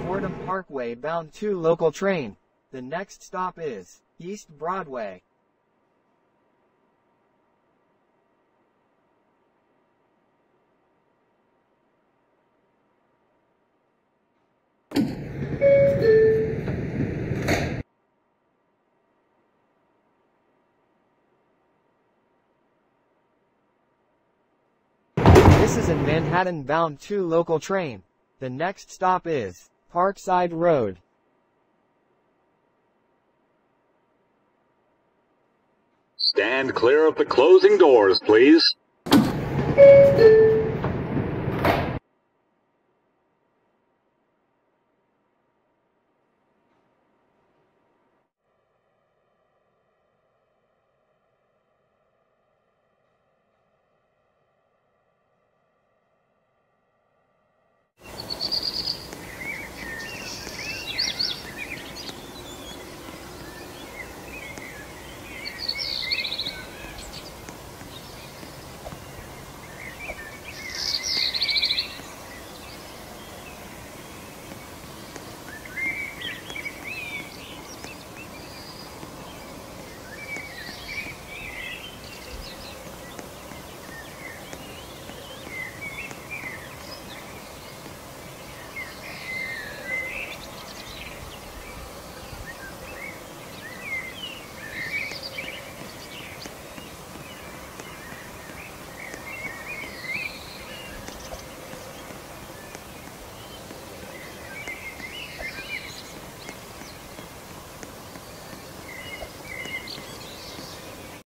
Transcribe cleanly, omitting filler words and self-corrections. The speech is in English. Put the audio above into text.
Fordham Parkway bound 2 local train. The next stop is East Broadway. This is a Manhattan bound 2 local train. The next stop is Parkside Road. Stand clear of the closing doors, please.